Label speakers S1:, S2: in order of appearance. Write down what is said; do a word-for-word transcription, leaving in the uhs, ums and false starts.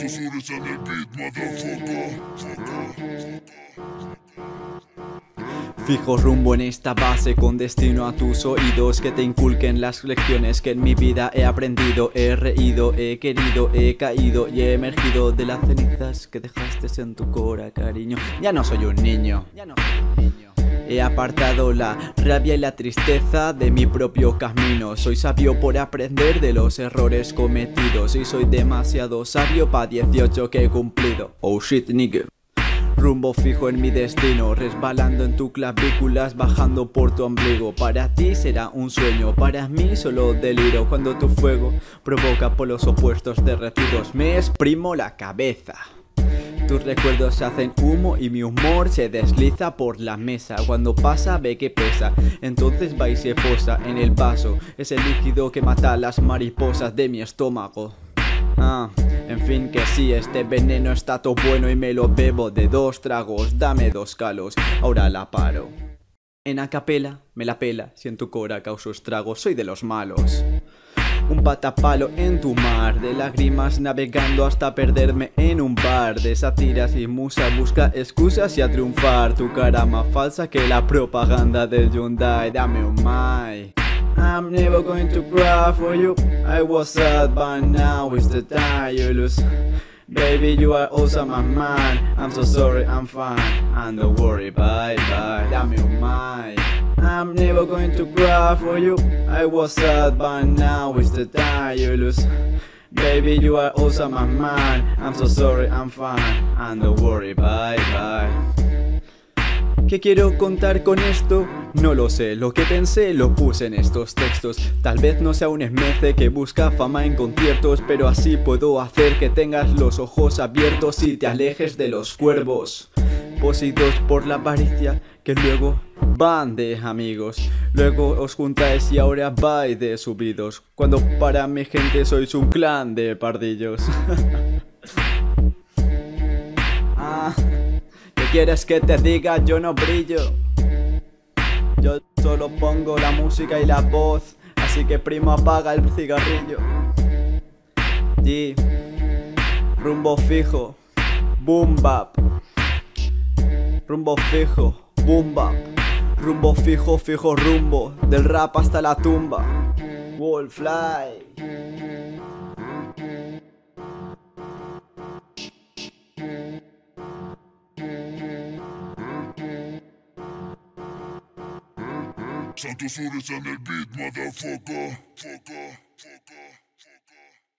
S1: Santos Ures en el beat, motherfucker.
S2: Fijo rumbo en esta base con destino a tus oídos, que te inculquen las lecciones que en mi vida he aprendido. He reído, he querido, he caído y he emergido de las cenizas que dejaste en tu cora, cariño. Ya no soy un niño, ya no soy un niño. He apartado la rabia y la tristeza de mi propio camino. Soy sabio por aprender de los errores cometidos y soy demasiado sabio pa' dieciocho que he cumplido. Oh shit, nigga. Rumbo fijo en mi destino, resbalando en tus clavículas, bajando por tu ombligo. Para ti será un sueño, para mí solo deliro, cuando tu fuego provoca polos opuestos derretidos. Me exprimo la cabeza. Tus recuerdos se hacen humo y mi humor se desliza por la mesa. Cuando pasa ve que pesa, entonces va y se posa en el vaso. Es el líquido que mata a las mariposas de mi estómago. Ah, en fin que sí, este veneno está todo bueno y me lo bebo de dos tragos. Dame dos calos, ahora la paro. En acapela, me la pela, si en tu cora causo estragos, soy de los malos. Un patapalo en tu mar de lágrimas, navegando hasta perderme en un bar de sátiras y musa. Busca excusas y a triunfar, tu cara más falsa que la propaganda del Hyundai. Dame un my. I'm never going to cry for you. I was sad but now is the time you lose. Baby, you are also my man. I'm so sorry, I'm fine. And don't worry, bye bye. Dame un my. I'm never going to cry for you. I was sad but now is the time you lose. Baby, you are also my man. I'm so sorry, I'm fine. And don't worry, bye bye. ¿Qué quiero contar con esto? No lo sé, lo que pensé lo puse en estos textos. Tal vez no sea un esmece que busca fama en conciertos, pero así puedo hacer que tengas los ojos abiertos y te alejes de los cuervos poseídos por la avaricia, que luego van de amigos. Luego os juntáis y ahora vais de subidos, cuando para mi gente sois un clan de pardillos. Ah, ¿qué quieres que te diga? Yo no brillo. Yo solo pongo la música y la voz, así que primo apaga el cigarrillo. Y rumbo fijo, boom bap. Rumbo fijo, boom bap. Rumbo fijo, fijo rumbo, del rap hasta la tumba. Wallfly.
S1: Santos Ures en el beat, motherfucker.